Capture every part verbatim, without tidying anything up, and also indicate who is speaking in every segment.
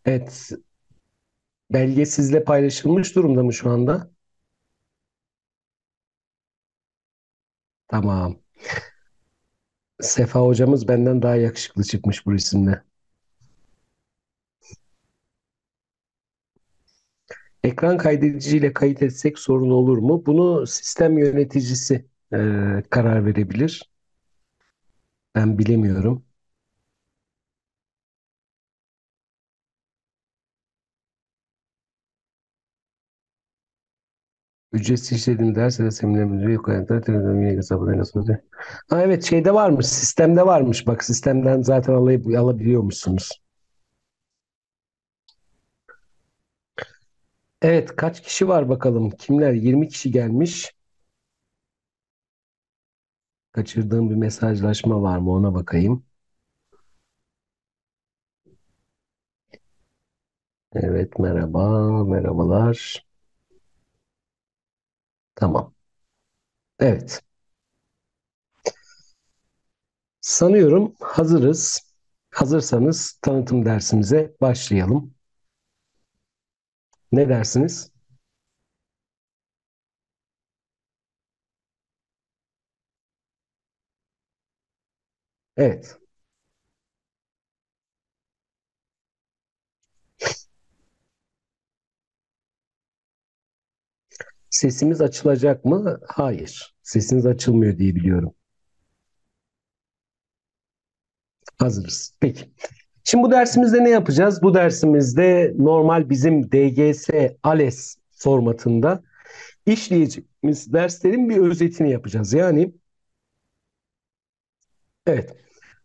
Speaker 1: Evet, belge sizle paylaşılmış durumda mı şu anda? Tamam. Sefa hocamız benden daha yakışıklı çıkmış bu resimde. Ekran kaydediciyle kayıt etsek sorun olur mu? Bunu sistem yöneticisi e, karar verebilir. Ben bilemiyorum. Ücretsiz işledim ders ya da seminer müdürü yok. Hayatta televizyon yine hesabına nasıl olacak? Ha, evet şeyde varmış. Sistemde varmış. Bak sistemden zaten alay- alabiliyormuşsunuz. Evet kaç kişi var bakalım? Kimler? yirmi kişi gelmiş. Kaçırdığım bir mesajlaşma var mı ona bakayım. Evet merhaba, merhabalar. Tamam. Evet. Sanıyorum hazırız. Hazırsanız tanıtım dersimize başlayalım. Ne dersiniz? Evet. Sesimiz açılacak mı? Hayır. Sesiniz açılmıyor diye biliyorum. Hazırız. Peki. Şimdi bu dersimizde ne yapacağız? Bu dersimizde normal bizim D G S ALES formatında işleyeceğimiz derslerin bir özetini yapacağız. Yani evet,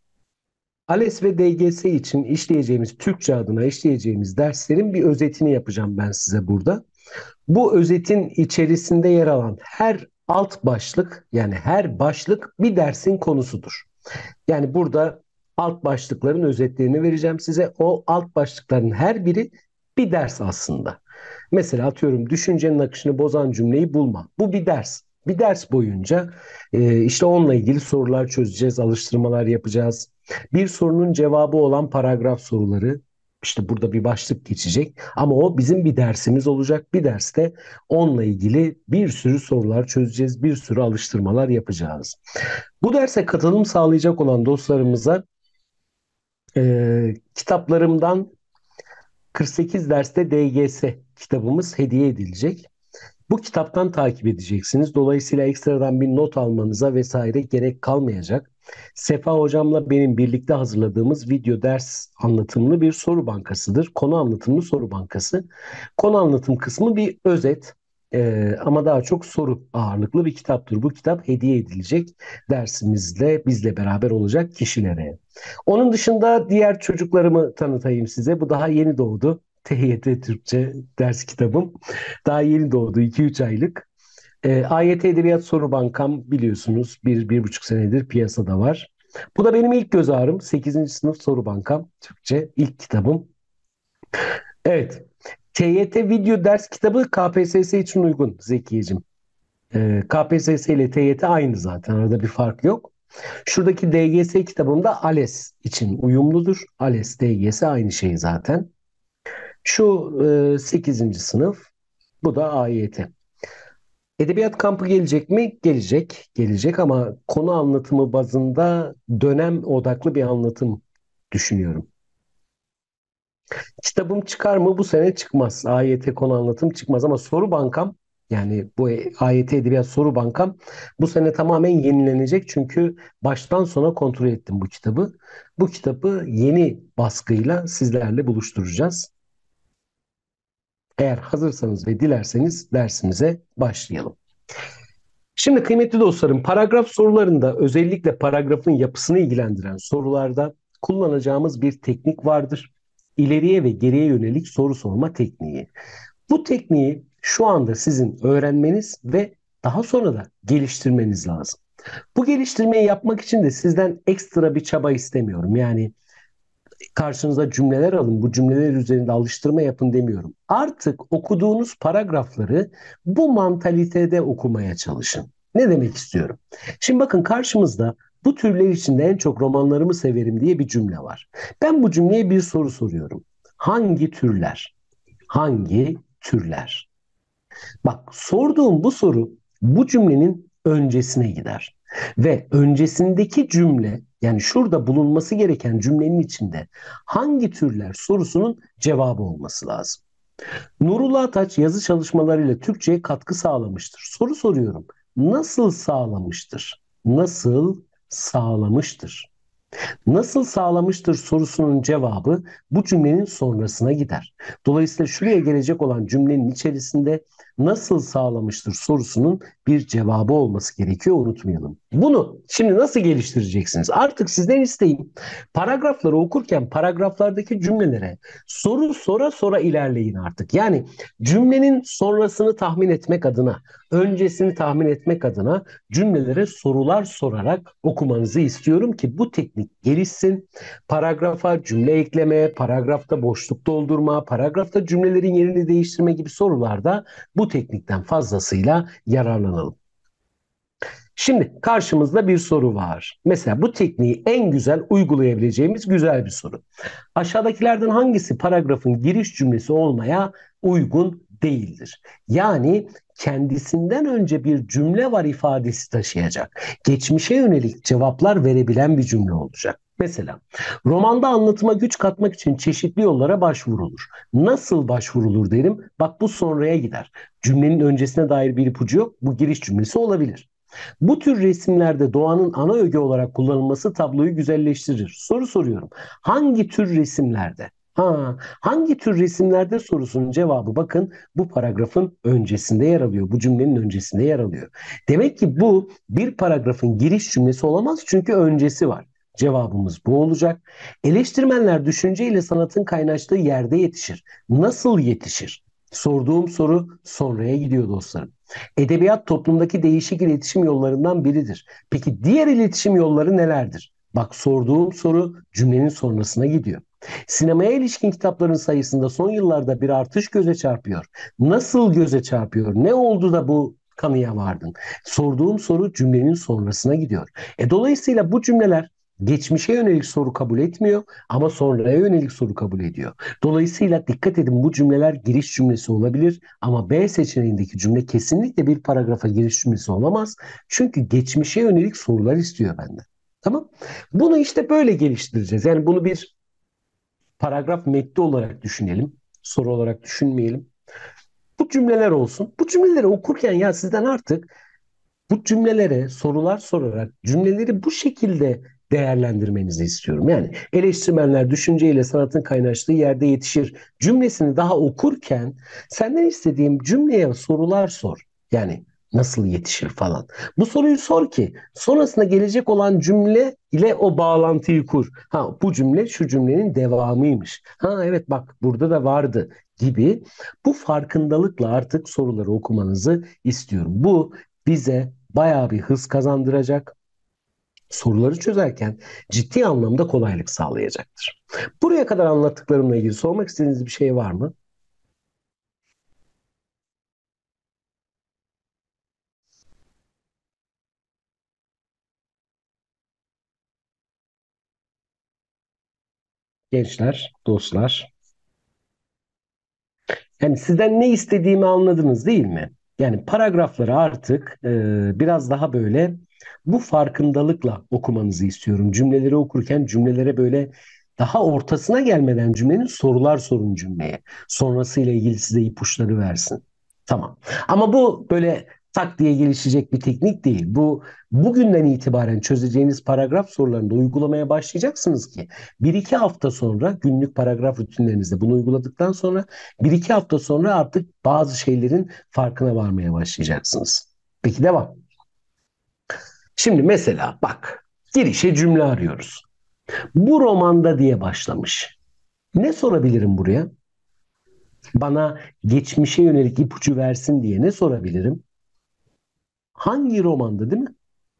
Speaker 1: ALES ve D G S için işleyeceğimiz, Türkçe adına işleyeceğimiz derslerin bir özetini yapacağım ben size burada. Bu özetin içerisinde yer alan her alt başlık, yani her başlık bir dersin konusudur. Yani burada alt başlıkların özetlerini vereceğim size. O alt başlıkların her biri bir ders aslında. Mesela atıyorum düşüncenin akışını bozan cümleyi bulma. Bu bir ders. Bir ders boyunca e, işte onunla ilgili sorular çözeceğiz, alıştırmalar yapacağız. Bir sorunun cevabı olan paragraf soruları, işte burada bir başlık geçecek ama o bizim bir dersimiz olacak. Bir derste onunla ilgili bir sürü sorular çözeceğiz, bir sürü alıştırmalar yapacağız. Bu derse katılım sağlayacak olan dostlarımıza e, kitaplarımdan kırk sekiz derste D G S kitabımız hediye edilecek. Bu kitaptan takip edeceksiniz. Dolayısıyla ekstradan bir not almanıza vesaire gerek kalmayacak. Sefa hocamla benim birlikte hazırladığımız video ders anlatımlı bir soru bankasıdır. Konu anlatımlı soru bankası. Konu anlatım kısmı bir özet. Ee, ama daha çok soru ağırlıklı bir kitaptır. Bu kitap hediye edilecek dersimizle bizle beraber olacak kişilere. Onun dışında diğer çocuklarımı tanıtayım size. Bu daha yeni doğdu. T Y T Türkçe ders kitabım. Daha yeni doğdu, iki üç aylık. E, A Y T Edebiyat Soru Bankam biliyorsunuz bir, bir buçuk senedir piyasada var. Bu da benim ilk göz ağrım. Sekizinci sınıf soru bankam. Türkçe ilk kitabım. Evet. T Y T video ders kitabı K P S S için uygun Zekiyeciğim. E, K P S S ile T Y T aynı zaten. Arada bir fark yok. Şuradaki D G S kitabımda ALES için uyumludur. ALES, D G S aynı şey zaten. Şu e, sekizinci sınıf. Bu da A Y T. Edebiyat kampı gelecek mi? Gelecek, gelecek ama konu anlatımı bazında dönem odaklı bir anlatım düşünüyorum. Kitabım çıkar mı? Bu sene çıkmaz. A Y T konu anlatım çıkmaz ama soru bankam yani bu A Y T Edebiyat Soru Bankam bu sene tamamen yenilenecek çünkü baştan sona kontrol ettim bu kitabı. Bu kitabı yeni baskıyla sizlerle buluşturacağız. Eğer hazırsanız ve dilerseniz dersimize başlayalım. Şimdi kıymetli dostlarım, paragraf sorularında özellikle paragrafın yapısını ilgilendiren sorularda kullanacağımız bir teknik vardır. İleriye ve geriye yönelik soru sorma tekniği. Bu tekniği şu anda sizin öğrenmeniz ve daha sonra da geliştirmeniz lazım. Bu geliştirmeyi yapmak için de sizden ekstra bir çaba istemiyorum. Yani karşınıza cümleler alın, bu cümleler üzerinde alıştırma yapın demiyorum. Artık okuduğunuz paragrafları bu mantalitede okumaya çalışın. Ne demek istiyorum? Şimdi bakın karşımızda bu türler içinde en çok romanlarımı severim diye bir cümle var. Ben bu cümleye bir soru soruyorum. Hangi türler? Hangi türler? Bak sorduğum bu soru bu cümlenin öncesine gider. Ve öncesindeki cümle yani şurada bulunması gereken cümlenin içinde hangi türler sorusunun cevabı olması lazım. Nurullah Ataç yazı çalışmalarıyla Türkçe'ye katkı sağlamıştır. Soru soruyorum. Nasıl sağlamıştır? Nasıl sağlamıştır? Nasıl sağlamıştır sorusunun cevabı bu cümlenin sonrasına gider. Dolayısıyla şuraya gelecek olan cümlenin içerisinde nasıl sağlamıştır sorusunun bir cevabı olması gerekiyor, unutmayalım. Bunu şimdi nasıl geliştireceksiniz? Artık sizden isteğim paragrafları okurken paragraflardaki cümlelere soru sora sora ilerleyin artık. Yani cümlenin sonrasını tahmin etmek adına, öncesini tahmin etmek adına cümlelere sorular sorarak okumanızı istiyorum ki bu teknik gelişsin. Paragrafa cümle ekleme, paragrafta boşluk doldurma, paragrafta cümlelerin yerini değiştirme gibi sorularda bu teknikten fazlasıyla yararlanalım. Şimdi karşımızda bir soru var. Mesela bu tekniği en güzel uygulayabileceğimiz güzel bir soru. Aşağıdakilerden hangisi paragrafın giriş cümlesi olmaya uygun değildir? Yani kendisinden önce bir cümle var ifadesi taşıyacak. Geçmişe yönelik cevaplar verebilen bir cümle olacak. Mesela romanda anlatıma güç katmak için çeşitli yollara başvurulur. Nasıl başvurulur derim. Bak bu sonraya gider. Cümlenin öncesine dair bir ipucu yok. Bu giriş cümlesi olabilir. Bu tür resimlerde doğanın ana öge olarak kullanılması tabloyu güzelleştirir. Soru soruyorum. Hangi tür resimlerde? Ha, hangi tür resimlerde sorusunun cevabı bakın bu paragrafın öncesinde yer alıyor. Bu cümlenin öncesinde yer alıyor. Demek ki bu bir paragrafın giriş cümlesi olamaz çünkü öncesi var. Cevabımız bu olacak. Eleştirmenler düşünce ile sanatın kaynaştığı yerde yetişir. Nasıl yetişir? Sorduğum soru sonraya gidiyor dostlarım. Edebiyat toplumdaki değişik iletişim yollarından biridir. Peki diğer iletişim yolları nelerdir? Bak sorduğum soru cümlenin sonrasına gidiyor. Sinemaya ilişkin kitapların sayısında son yıllarda bir artış göze çarpıyor. Nasıl göze çarpıyor? Ne oldu da bu kanıya vardın? Sorduğum soru cümlenin sonrasına gidiyor. E, dolayısıyla bu cümleler geçmişe yönelik soru kabul etmiyor ama sonraya yönelik soru kabul ediyor. Dolayısıyla dikkat edin bu cümleler giriş cümlesi olabilir ama B seçeneğindeki cümle kesinlikle bir paragrafa giriş cümlesi olamaz. Çünkü geçmişe yönelik sorular istiyor benden. Tamam? Bunu işte böyle geliştireceğiz. Yani bunu bir paragraf metni olarak düşünelim. Soru olarak düşünmeyelim. Bu cümleler olsun. Bu cümleleri okurken ya sizden artık bu cümlelere sorular sorarak cümleleri bu şekilde değerlendirmenizi istiyorum. Yani eleştirmenler düşünceyle sanatın kaynaştığı yerde yetişir cümlesini daha okurken senden istediğim cümleye sorular sor. Yani nasıl yetişir falan. Bu soruyu sor ki sonrasında gelecek olan cümle ile o bağlantıyı kur. Ha bu cümle şu cümlenin devamıymış. Ha evet bak burada da vardı gibi bu farkındalıkla artık soruları okumanızı istiyorum. Bu bize bayağı bir hız kazandıracak, soruları çözerken ciddi anlamda kolaylık sağlayacaktır. Buraya kadar anlattıklarımla ilgili sormak istediğiniz bir şey var mı? Gençler, dostlar. Yani sizden ne istediğimi anladınız değil mi? Yani paragrafları artık e, biraz daha böyle bu farkındalıkla okumanızı istiyorum. Cümleleri okurken cümlelere böyle daha ortasına gelmeden cümlenin sorular sorun cümleye. Sonrasıyla ilgili size ipuçları versin. Tamam. Ama bu böyle tak diye gelişecek bir teknik değil. Bu bugünden itibaren çözeceğiniz paragraf sorularında uygulamaya başlayacaksınız ki bir iki hafta sonra günlük paragraf rutinlerinizde bunu uyguladıktan sonra bir iki hafta sonra artık bazı şeylerin farkına varmaya başlayacaksınız. Peki devam. Şimdi mesela bak girişe cümle arıyoruz. Bu romanda diye başlamış. Ne sorabilirim buraya? Bana geçmişe yönelik ipucu versin diye ne sorabilirim? Hangi romanda değil mi?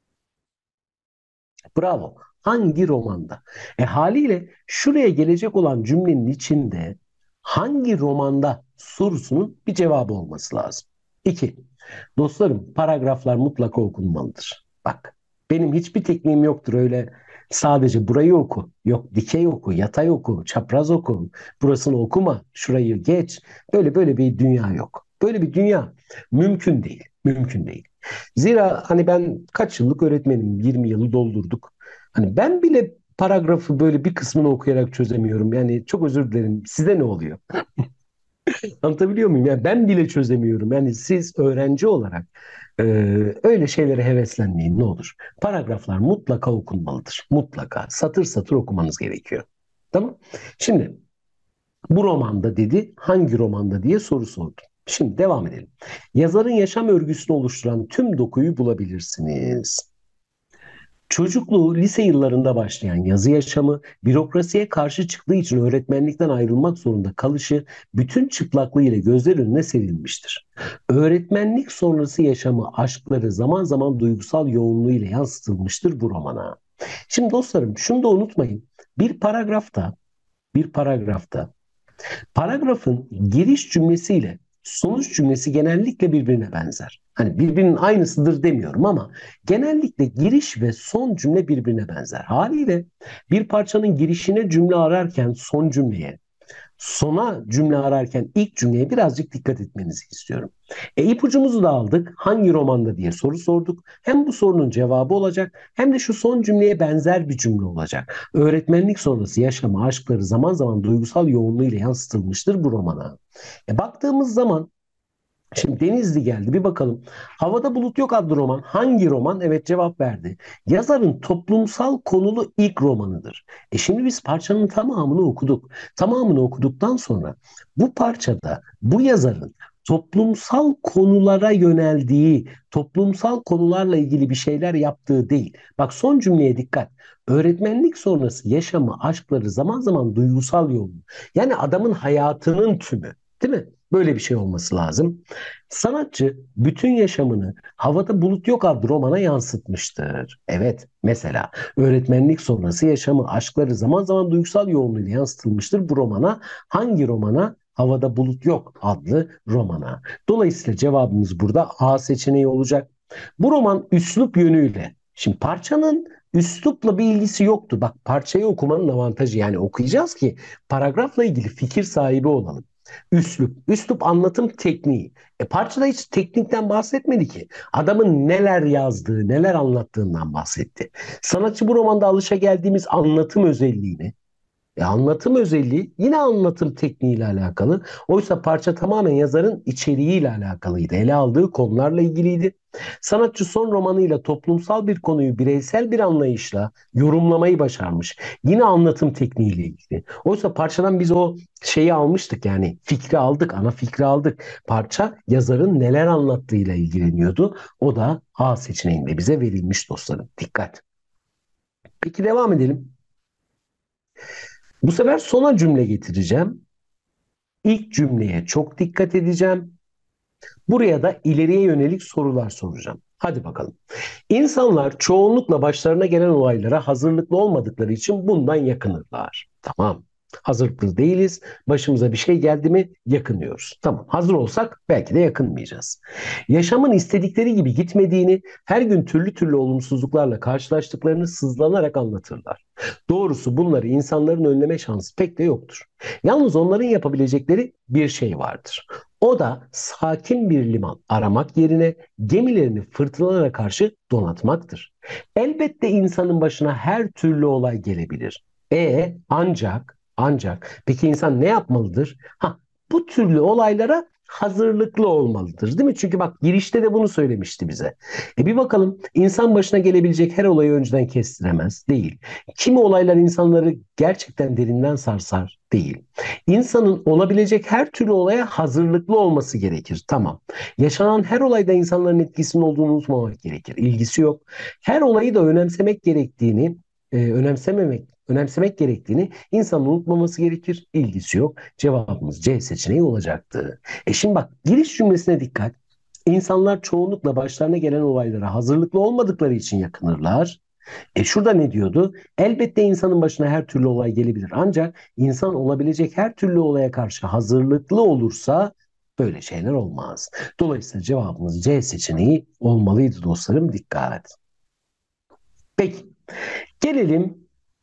Speaker 1: Bravo. Hangi romanda? E haliyle şuraya gelecek olan cümlenin içinde hangi romanda sorusunun bir cevabı olması lazım. İki. Dostlarım paragraflar mutlaka okunmalıdır. Bak benim hiçbir tekniğim yoktur öyle Sadece burayı oku. Yok dikey oku, yatay oku, çapraz oku. Burasını okuma, şurayı geç. Böyle böyle bir dünya yok. Böyle bir dünya mümkün değil. Mümkün değil. Zira hani ben kaç yıllık öğretmenim, yirmi yılı doldurduk. Hani ben bile paragrafı böyle bir kısmını okuyarak çözemiyorum. Yani çok özür dilerim. Size ne oluyor? Anlatabiliyor muyum? Yani ben bile çözemiyorum. Yani siz öğrenci olarak e, öyle şeylere heveslenmeyin ne olur. Paragraflar mutlaka okunmalıdır. Mutlaka. Satır satır okumanız gerekiyor. Tamam. Şimdi bu romanda dedi, hangi romanda diye soru sordum. Şimdi devam edelim. Yazarın yaşam örgüsünü oluşturan tüm dokuyu bulabilirsiniz. Çocukluğu lise yıllarında başlayan yazı yaşamı, bürokrasiye karşı çıktığı için öğretmenlikten ayrılmak zorunda kalışı bütün çıplaklığıyla gözler önüne serilmiştir. Öğretmenlik sonrası yaşamı, aşkları zaman zaman duygusal yoğunluğuyla yansıtılmıştır bu romana. Şimdi dostlarım şunu da unutmayın. Bir paragrafta, bir paragrafta paragrafın giriş cümlesiyle sonuç cümlesi genellikle birbirine benzer. Hani birbirinin aynısıdır demiyorum ama genellikle giriş ve son cümle birbirine benzer. Haliyle bir parçanın girişine cümle ararken son cümleye, sona cümle ararken ilk cümleye birazcık dikkat etmenizi istiyorum. E, ipucumuzu da aldık. Hangi romanda diye soru sorduk. Hem bu sorunun cevabı olacak hem de şu son cümleye benzer bir cümle olacak. Öğretmenlik sonrası yaşamı, aşkları zaman zaman duygusal yoğunluğuyla yansıtılmıştır bu romana. E, baktığımız zaman şimdi Denizli geldi bir bakalım. Havada Bulut Yok adlı roman hangi roman? Evet cevap verdi. Yazarın toplumsal konulu ilk romanıdır. E şimdi biz parçanın tamamını okuduk. Tamamını okuduktan sonra bu parçada bu yazarın toplumsal konulara yöneldiği, toplumsal konularla ilgili bir şeyler yaptığı değil. Bak son cümleye dikkat. Öğretmenlik sonrası yaşamı, aşkları zaman zaman duygusal yoğunluğu. Yani adamın hayatının tümü, değil mi? Böyle bir şey olması lazım. Sanatçı bütün yaşamını Havada Bulut Yok adlı romana yansıtmıştır. Evet, mesela öğretmenlik sonrası yaşamı, aşkları zaman zaman duygusal yoğunluğuyla yansıtılmıştır bu romana. Hangi romana? Havada Bulut Yok adlı romana. Dolayısıyla cevabımız burada A seçeneği olacak. Bu roman üslup yönüyle, şimdi parçanın üslupla bir ilgisi yoktu. Bak parçayı okumanın avantajı yani okuyacağız ki paragrafla ilgili fikir sahibi olalım. Üslup. Üslup anlatım tekniği. E parçada hiç teknikten bahsetmedi ki. Adamın neler yazdığı, neler anlattığından bahsetti. Sanatçı bu romanda alışageldiğimiz anlatım özelliğini, e anlatım özelliği yine anlatım tekniğiyle alakalı. Oysa parça tamamen yazarın içeriğiyle alakalıydı. Ele aldığı konularla ilgiliydi. Sanatçı son romanıyla toplumsal bir konuyu bireysel bir anlayışla yorumlamayı başarmış. Yine anlatım tekniğiyle ilgili. Oysa parçadan biz o şeyi almıştık yani fikri aldık, ana fikri aldık. Parça yazarın neler anlattığıyla ilgileniyordu. O da A seçeneğinde bize verilmiş dostlarım. Dikkat. Peki devam edelim. Bu sefer sona cümle getireceğim. İlk cümleye çok dikkat edeceğim. Buraya da ileriye yönelik sorular soracağım. Hadi bakalım. İnsanlar çoğunlukla başlarına gelen olaylara hazırlıklı olmadıkları için bundan yakınırlar. Tamam. Hazırlıklı değiliz. Başımıza bir şey geldi mi yakınıyoruz. Tamam. Hazır olsak belki de yakınmayacağız. Yaşamın istedikleri gibi gitmediğini, her gün türlü türlü olumsuzluklarla karşılaştıklarını sızlanarak anlatırlar. Doğrusu bunları insanların önleme şansı pek de yoktur. Yalnız onların yapabilecekleri bir şey vardır. O da sakin bir liman aramak yerine gemilerini fırtınalara karşı donatmaktır. Elbette insanın başına her türlü olay gelebilir. E ancak ancak peki insan ne yapmalıdır? Ha, bu türlü olaylara hazırlıklı olmalıdır, değil mi? Çünkü bak girişte de bunu söylemişti bize. E bir bakalım insan başına gelebilecek her olayı önceden kestiremez değil. Kimi olaylar insanları gerçekten derinden sarsar değil. İnsanın olabilecek her türlü olaya hazırlıklı olması gerekir. Tamam. Yaşanan her olayda insanların etkisinin olduğunu unutmamak gerekir. İlgisi yok. Her olayı da önemsemek gerektiğini, e, önemsememek, önemsemek gerektiğini insanın unutmaması gerekir. İlgisi yok. Cevabımız C seçeneği olacaktı. E şimdi bak giriş cümlesine dikkat. İnsanlar çoğunlukla başlarına gelen olaylara hazırlıklı olmadıkları için yakınırlar. E şurada ne diyordu? Elbette insanın başına her türlü olay gelebilir. Ancak insan olabilecek her türlü olaya karşı hazırlıklı olursa böyle şeyler olmaz. Dolayısıyla cevabımız C seçeneği olmalıydı dostlarım. Dikkat. Peki. Gelelim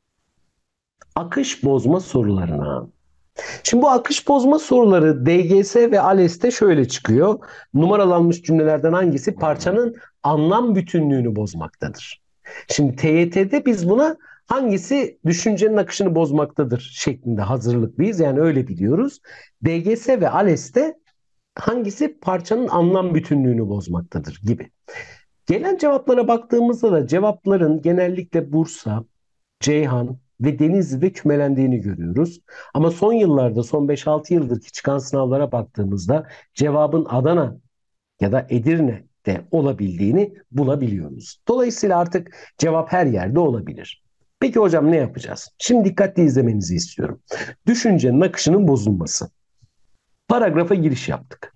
Speaker 1: akış bozma sorularına. Şimdi bu akış bozma soruları D G S ve ALES'te şöyle çıkıyor. Numaralanmış cümlelerden hangisi parçanın anlam bütünlüğünü bozmaktadır? Şimdi T Y T'de biz buna hangisi düşüncenin akışını bozmaktadır şeklinde hazırlıklıyız. Yani öyle biliyoruz. D G S ve ALES'te hangisi parçanın anlam bütünlüğünü bozmaktadır gibi. Gelen cevaplara baktığımızda da cevapların genellikle Bursa, Ceyhan ve Denizli'de kümelendiğini görüyoruz. Ama son yıllarda, son beş altı yıldır ki çıkan sınavlara baktığımızda cevabın Adana ya da Edirne'de olabildiğini bulabiliyoruz. Dolayısıyla artık cevap her yerde olabilir. Peki hocam ne yapacağız? Şimdi dikkatli izlemenizi istiyorum. Düşüncenin akışının bozulması. Paragrafa giriş yaptık.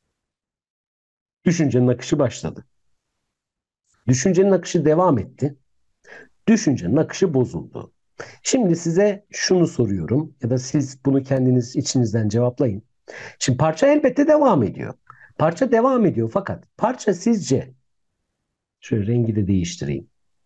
Speaker 1: Düşüncenin akışı başladı. Düşüncenin akışı devam etti. Düşüncenin akışı bozuldu. Şimdi size şunu soruyorum ya da siz bunu kendiniz içinizden cevaplayın. Şimdi parça elbette devam ediyor. Parça devam ediyor fakat parça sizce şöyle rengi de değiştireyim.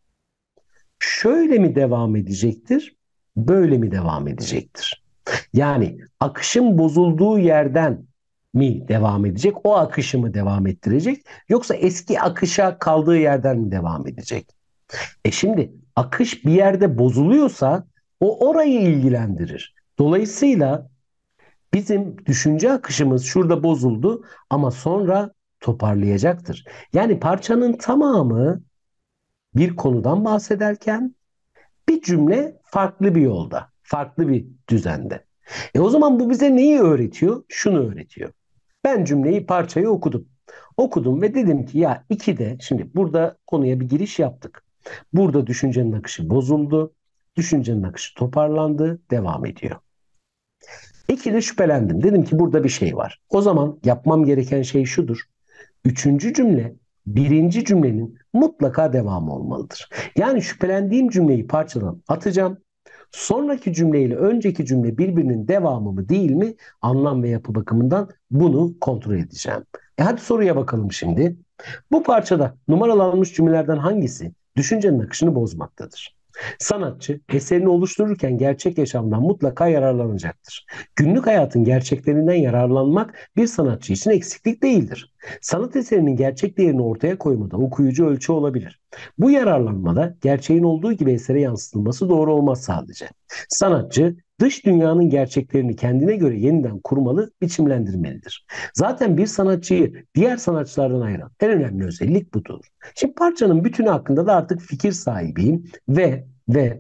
Speaker 1: Şöyle mi devam edecektir? Böyle mi devam edecektir? Yani akışın bozulduğu yerden mi devam edecek? O akışı mı devam ettirecek? Yoksa eski akışa kaldığı yerden mi devam edecek? E şimdi akış bir yerde bozuluyorsa o orayı ilgilendirir. Dolayısıyla bizim düşünce akışımız şurada bozuldu ama sonra toparlayacaktır. Yani parçanın tamamı bir konudan bahsederken bir cümle farklı bir yolda, farklı bir düzende. E o zaman bu bize neyi öğretiyor? Şunu öğretiyor. Ben cümleyi, parçayı okudum. Okudum ve dedim ki ya ikide, şimdi burada konuya bir giriş yaptık. Burada düşüncenin akışı bozuldu. Düşüncenin akışı toparlandı, devam ediyor. İkide şüphelendim. Dedim ki burada bir şey var. O zaman yapmam gereken şey şudur. Üçüncü cümle birinci cümlenin mutlaka devamı olmalıdır. Yani şüphelendiğim cümleyi parçadan atacağım. Sonraki cümleyle önceki cümle birbirinin devamı mı değil mi anlam ve yapı bakımından bunu kontrol edeceğim. E hadi soruya bakalım şimdi. Bu parçada numaralanmış cümlelerden hangisi düşüncenin akışını bozmaktadır? Sanatçı eserini oluştururken gerçek yaşamdan mutlaka yararlanacaktır. Günlük hayatın gerçeklerinden yararlanmak bir sanatçı için eksiklik değildir. Sanat eserinin gerçek değerini ortaya koymada okuyucu ölçü olabilir. Bu yararlanmada gerçeğin olduğu gibi esere yansıtılması doğru olmaz sadece. Sanatçı dış dünyanın gerçeklerini kendine göre yeniden kurmalı, biçimlendirmelidir. Zaten bir sanatçıyı diğer sanatçılardan ayıran en önemli özellik budur. Şimdi parçanın bütünü hakkında da artık fikir sahibiyim ve ve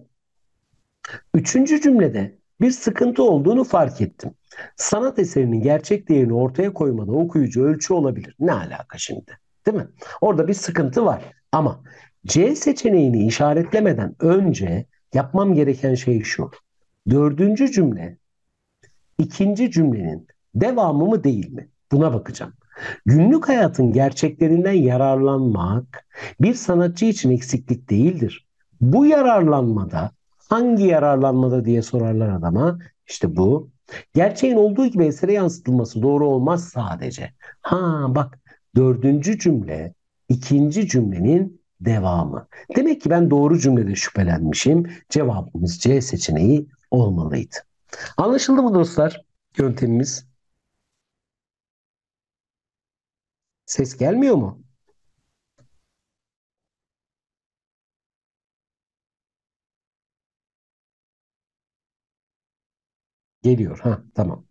Speaker 1: üçüncü cümlede bir sıkıntı olduğunu fark ettim. Sanat eserinin gerçek değerini ortaya koymada okuyucu ölçü olabilir. Ne alaka şimdi? Değil mi? Orada bir sıkıntı var. Ama C seçeneğini işaretlemeden önce yapmam gereken şey şu. Dördüncü cümle ikinci cümlenin devamı mı değil mi? Buna bakacağım. Günlük hayatın gerçeklerinden yararlanmak bir sanatçı için eksiklik değildir. Bu yararlanmada hangi yararlanmada diye sorarlar adama. İşte bu. Gerçeğin olduğu gibi esere yansıtılması doğru olmaz sadece. Ha bak dördüncü cümle ikinci cümlenin devamı. Demek ki ben doğru cümlede şüphelenmişim. Cevabımız C seçeneği olmalıydı. Anlaşıldı mı dostlar? Yöntemimiz. Ses gelmiyor mu? Geliyor. Ha, tamam.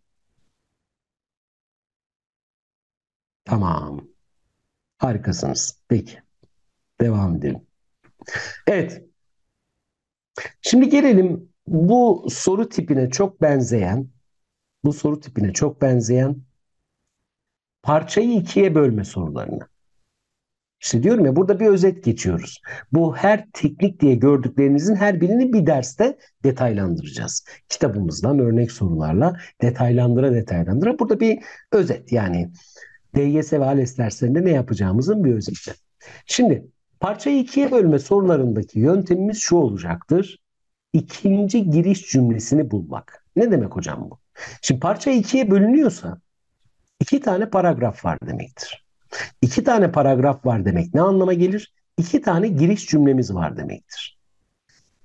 Speaker 1: Tamam. Harikasınız. Peki. Devam edelim. Evet. Şimdi gelelim bu soru tipine çok benzeyen, bu soru tipine çok benzeyen parçayı ikiye bölme sorularına. İşte diyorum ya burada bir özet geçiyoruz. Bu her teknik diye gördüklerinizin her birini bir derste detaylandıracağız. Kitabımızdan örnek sorularla detaylandıra detaylandıra. Burada bir özet yani D Y S ve ALES derslerinde ne yapacağımızın bir özeti. Şimdi parçayı ikiye bölme sorularındaki yöntemimiz şu olacaktır. İkinci giriş cümlesini bulmak. Ne demek hocam bu? Şimdi parça ikiye bölünüyorsa iki tane paragraf var demektir. İki tane paragraf var demek ne anlama gelir? İki tane giriş cümlemiz var demektir.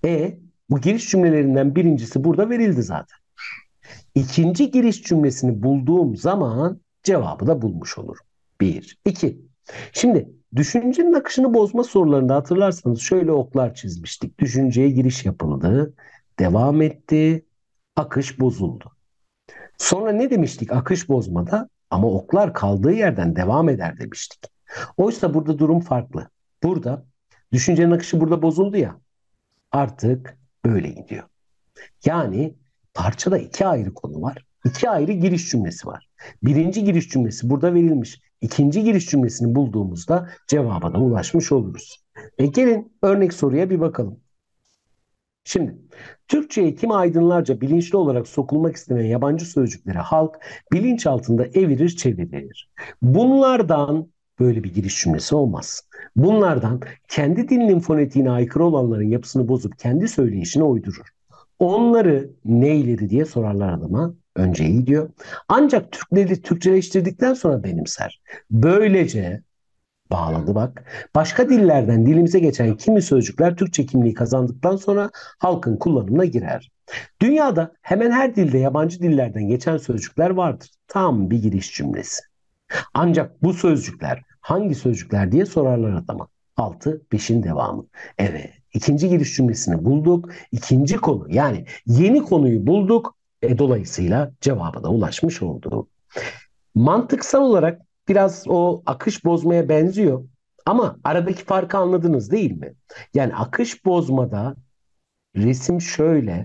Speaker 1: E bu giriş cümlelerinden birincisi burada verildi zaten. İkinci giriş cümlesini bulduğum zaman cevabı da bulmuş olurum. Bir. İki. Şimdi düşüncenin akışını bozma sorularında hatırlarsanız şöyle oklar çizmiştik. Düşünceye giriş yapıldı, devam etti, akış bozuldu. Sonra ne demiştik akış bozmada? Ama oklar kaldığı yerden devam eder demiştik. Oysa burada durum farklı. Burada düşüncenin akışı burada bozuldu ya, artık böyle gidiyor. Yani parçada iki ayrı konu var. İki ayrı giriş cümlesi var. Birinci giriş cümlesi burada verilmiş. İkinci giriş cümlesini bulduğumuzda cevaba da ulaşmış oluruz. E gelin örnek soruya bir bakalım. Şimdi Türkçe'ye kimi aydınlarca bilinçli olarak sokulmak istenen yabancı sözcükleri halk bilinç altında evirir çevirir. Bunlardan böyle bir giriş cümlesi olmaz. Bunlardan kendi dilinin fonetiğine aykırı olanların yapısını bozup kendi söyleyişine uydurur. Onları neyleri diye sorarlar adama. Önce iyi diyor. Ancak Türkleri Türkçeleştirdikten sonra benimser. Böylece bağladı bak. Başka dillerden dilimize geçen kimi sözcükler Türkçe kimliği kazandıktan sonra halkın kullanımına girer. Dünyada hemen her dilde yabancı dillerden geçen sözcükler vardır. Tam bir giriş cümlesi. Ancak bu sözcükler hangi sözcükler diye sorarlar adama. Altı, beşin devamı. Evet, ikinci giriş cümlesini bulduk. İkinci konu yani yeni konuyu bulduk. E, dolayısıyla cevaba da ulaşmış olduk. Mantıksal olarak biraz o akış bozmaya benziyor. Ama aradaki farkı anladınız değil mi? Yani akış bozmada resim şöyle,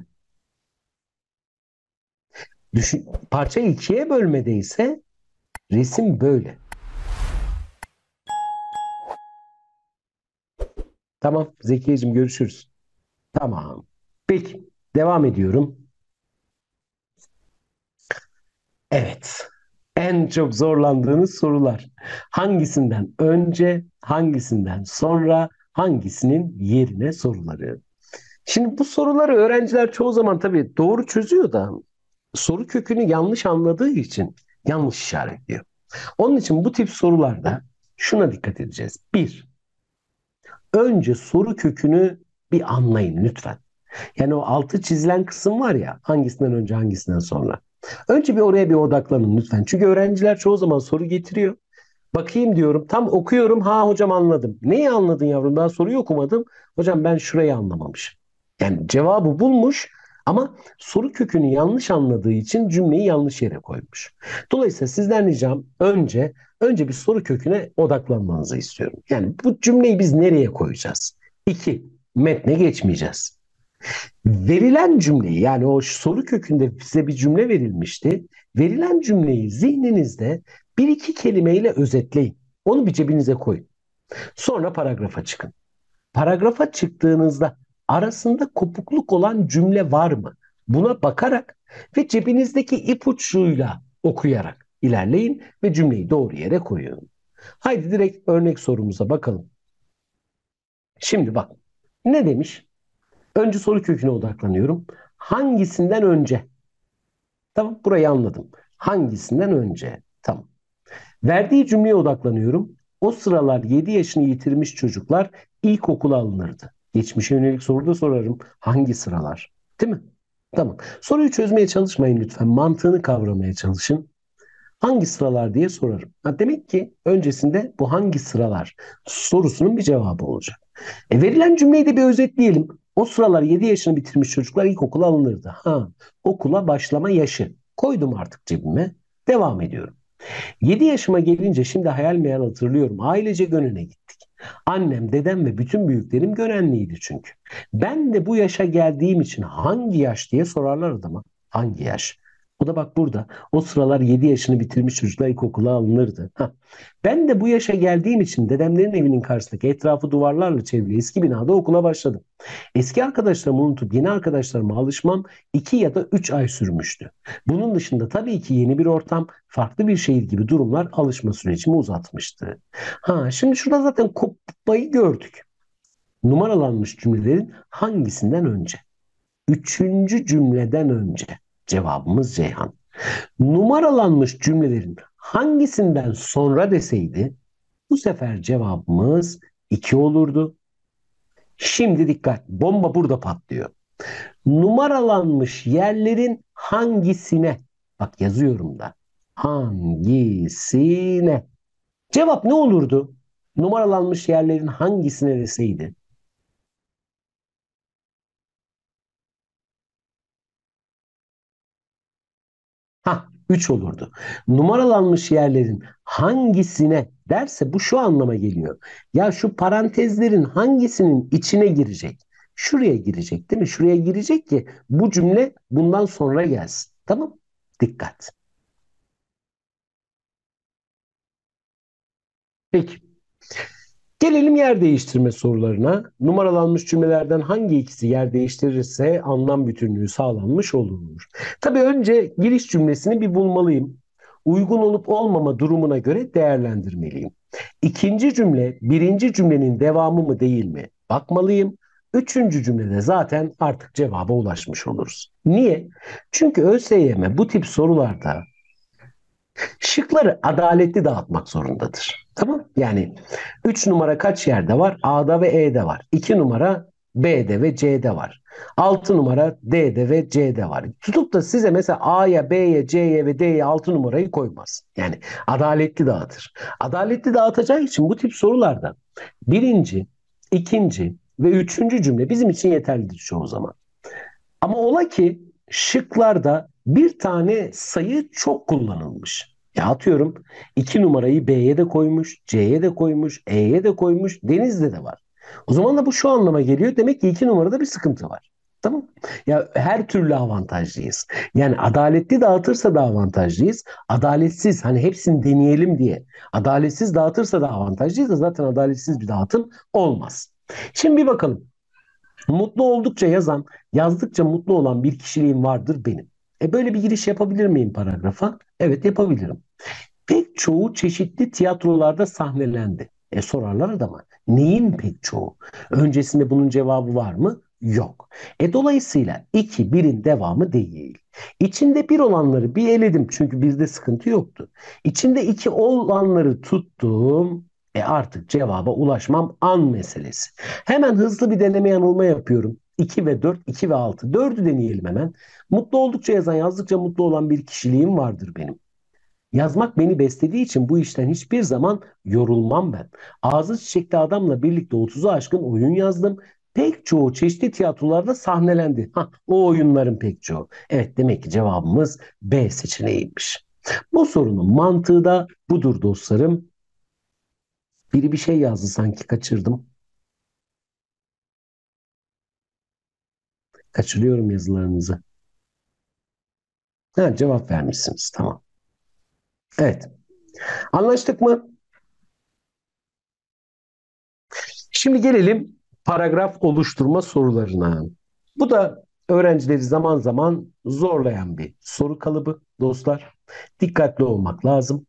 Speaker 1: düşün, parça ikiye bölmede ise resim böyle. Tamam Zekiyeciğim görüşürüz. Tamam. Peki devam ediyorum. Evet. En çok zorlandığınız sorular. Hangisinden önce, hangisinden sonra, hangisinin yerine soruları. Şimdi bu soruları öğrenciler çoğu zaman tabii doğru çözüyor da soru kökünü yanlış anladığı için yanlış işaretliyor. Onun için bu tip sorularda şuna dikkat edeceğiz. Bir, önce soru kökünü bir anlayın lütfen. Yani o altı çizilen kısım var ya hangisinden önce hangisinden sonra. Önce bir oraya bir odaklanın lütfen. Çünkü öğrenciler çoğu zaman soru getiriyor. Bakayım diyorum. Tam okuyorum. Ha hocam anladım. Neyi anladın yavrum? Ben soruyu okumadım. Hocam ben şurayı anlamamışım. Yani cevabı bulmuş ama soru kökünü yanlış anladığı için cümleyi yanlış yere koymuş. Dolayısıyla sizden ricam önce önce bir soru köküne odaklanmanızı istiyorum. Yani bu cümleyi biz nereye koyacağız? İki, metne geçmeyeceğiz. Verilen cümleyi yani o soru kökünde size bir cümle verilmişti. Verilen cümleyi zihninizde bir iki kelimeyle özetleyin. Onu bir cebinize koyun. Sonra paragrafa çıkın. Paragrafa çıktığınızda arasında kopukluk olan cümle var mı? Buna bakarak ve cebinizdeki ipuçlarıyla okuyarak ilerleyin ve cümleyi doğru yere koyun. Haydi direkt örnek sorumuza bakalım. Şimdi bak ne demiş? Önce soru köküne odaklanıyorum. Hangisinden önce? Tamam burayı anladım. Hangisinden önce? Tamam. Verdiği cümleye odaklanıyorum. O sıralar yedi yaşını yitirmiş çocuklar ilkokula alınırdı. Geçmişe yönelik soru da sorarım. Hangi sıralar? Değil mi? Tamam. Soruyu çözmeye çalışmayın lütfen. Mantığını kavramaya çalışın. Hangi sıralar diye sorarım. Ha, demek ki öncesinde bu hangi sıralar sorusunun bir cevabı olacak. E, verilen cümleyi de bir özetleyelim. O sıralar yedi yaşını bitirmiş çocuklar ilkokula alınırdı. Ha, okula başlama yaşı. Koydum artık cebime. Devam ediyorum. yedi yaşıma gelince şimdi hayal meyal hatırlıyorum. Ailece Gönen'e gittik. Annem, dedem ve bütün büyüklerim Gönenliydi çünkü. Ben de bu yaşa geldiğim için hangi yaş diye sorarlar adama. Hangi yaş? O da bak burada. O sıralar yedi yaşını bitirmiş çocuklar ilkokula alınırdı. Hah. Ben de bu yaşa geldiğim için dedemlerin evinin karşısındaki etrafı duvarlarla çevrili eski binada okula başladım. Eski arkadaşlarımı unutup yeni arkadaşlarıma alışmam iki ya da üç ay sürmüştü. Bunun dışında tabii ki yeni bir ortam, farklı bir şehir gibi durumlar alışma sürecimi uzatmıştı. Ha, şimdi şurada zaten kopmayı gördük. Numaralanmış cümlelerin hangisinden önce? Üçüncü cümleden önce. Cevabımız Ceyhan. Numaralanmış cümlelerin hangisinden sonra deseydi bu sefer cevabımız iki olurdu. Şimdi dikkat. Bomba burada patlıyor. Numaralanmış yerlerin hangisine? Bak yazıyorum da. Hangisine? Cevap ne olurdu? Numaralanmış yerlerin hangisine deseydi? Ha, üç olurdu. Numaralanmış yerlerin hangisine derse bu şu anlama geliyor. Ya şu parantezlerin hangisinin içine girecek? Şuraya girecek değil mi? Şuraya girecek ki bu cümle bundan sonra gelsin. Tamam? Dikkat. Peki. Gelelim yer değiştirme sorularına. Numaralanmış cümlelerden hangi ikisi yer değiştirirse anlam bütünlüğü sağlanmış olur. Tabii önce giriş cümlesini bir bulmalıyım. Uygun olup olmama durumuna göre değerlendirmeliyim. İkinci cümle birinci cümlenin devamı mı değil mi? Bakmalıyım. Üçüncü cümlede zaten artık cevaba ulaşmış oluruz. Niye? Çünkü ÖSYM bu tip sorularda şıkları adaletli dağıtmak zorundadır. Tamam? Yani üç numara kaç yerde var? A'da ve E'de var. iki numara B'de ve C'de var. altı numara D'de ve C'de var. Tutup da size mesela A'ya, B'ye, C'ye ve D'ye altı numarayı koymaz. Yani adaletli dağıtır. Adaletli dağıtacağı için bu tip sorularda birinci, ikinci ve üçüncü cümle bizim için yeterlidir çoğu zaman. Ama ola ki şıklarda bir tane sayı çok kullanılmış. Ya atıyorum iki numarayı B'ye de koymuş, C'ye de koymuş, E'ye de koymuş, Deniz'de de var. O zaman da bu şu anlama geliyor. Demek ki iki numarada bir sıkıntı var. Tamam. Ya her türlü avantajlıyız. Yani adaletli dağıtırsa da avantajlıyız. Adaletsiz hani hepsini deneyelim diye. Adaletsiz dağıtırsa da avantajlıyız da zaten adaletsiz bir dağıtım olmaz. Şimdi bir bakalım. Mutlu oldukça yazan, yazdıkça mutlu olan bir kişiliğim vardır benim. E böyle bir giriş yapabilir miyim paragrafa? Evet yapabilirim. Pek çoğu çeşitli tiyatrolarda sahnelendi. E sorarlar adama. Neyin pek çoğu? Öncesinde bunun cevabı var mı? Yok. E dolayısıyla iki birin devamı değil. İçinde bir olanları bir eledim çünkü bizde sıkıntı yoktu. İçinde iki olanları tuttum. E artık cevaba ulaşmam an meselesi. Hemen hızlı bir deneme yanılma yapıyorum. iki ve dört, iki ve altı. dördü deneyelim hemen. Mutlu oldukça yazan, yazdıkça mutlu olan bir kişiliğim vardır benim. Yazmak beni beslediği için bu işten hiçbir zaman yorulmam ben. Ağzı çiçekli adamla birlikte otuzu aşkın oyun yazdım. Pek çoğu çeşitli tiyatrolarda sahnelendi. Hah, o oyunların pek çoğu. Evet demek ki cevabımız B seçeneğiymiş. Bu sorunun mantığı da budur dostlarım. Biri bir şey yazdı sanki kaçırdım. Kaçırıyorum yazılarınızı. Ha, cevap vermişsiniz. Tamam. Evet. Anlaştık mı? Şimdi gelelim paragraf oluşturma sorularına. Bu da öğrencileri zaman zaman zorlayan bir soru kalıbı dostlar. Dikkatli olmak lazım.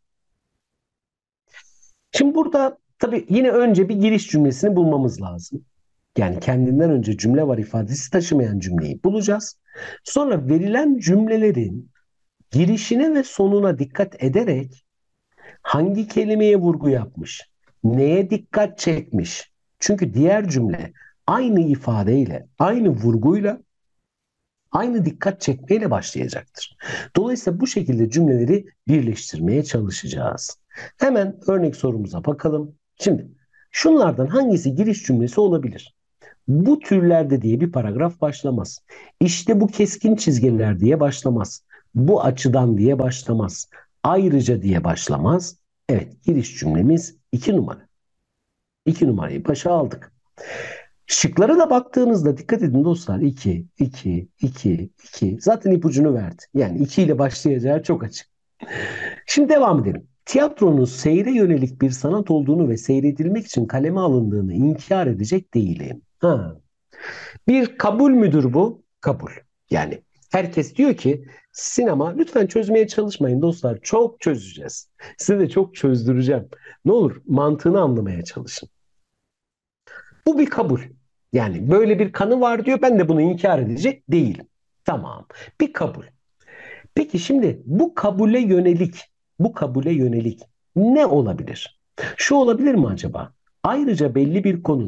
Speaker 1: Şimdi burada tabii yine önce bir giriş cümlesini bulmamız lazım. Yani kendinden önce cümle var ifadesi taşımayan cümleyi bulacağız. Sonra verilen cümlelerin girişine ve sonuna dikkat ederek hangi kelimeye vurgu yapmış, neye dikkat çekmiş? Çünkü diğer cümle aynı ifadeyle, aynı vurguyla, aynı dikkat çekmeyle başlayacaktır. Dolayısıyla bu şekilde cümleleri birleştirmeye çalışacağız. Hemen örnek sorumuza bakalım. Şimdi şunlardan hangisi giriş cümlesi olabilir? Bu türlerde diye bir paragraf başlamaz. İşte bu keskin çizgiler diye başlamaz. Bu açıdan diye başlamaz. Ayrıca diye başlamaz. Evet, giriş cümlemiz iki numara. iki numarayı başa aldık. Şıklara da baktığınızda dikkat edin dostlar. iki, iki, iki, iki. Zaten ipucunu verdi. Yani iki ile başlayacağı çok açık. Şimdi devam edelim. Tiyatronun seyre yönelik bir sanat olduğunu ve seyredilmek için kaleme alındığını inkar edecek değilim. Ha, bir kabul müdür bu? Kabul. Yani herkes diyor ki sinema lütfen çözmeye çalışmayın dostlar. Çok çözeceğiz. Size de çok çözdüreceğim. Ne olur mantığını anlamaya çalışın. Bu bir kabul. Yani böyle bir kanı var diyor. Ben de bunu inkar edecek değilim. Tamam. Bir kabul. Peki şimdi bu kabule yönelik, bu kabule yönelik ne olabilir? Şu olabilir mi acaba? Ayrıca belli bir konunun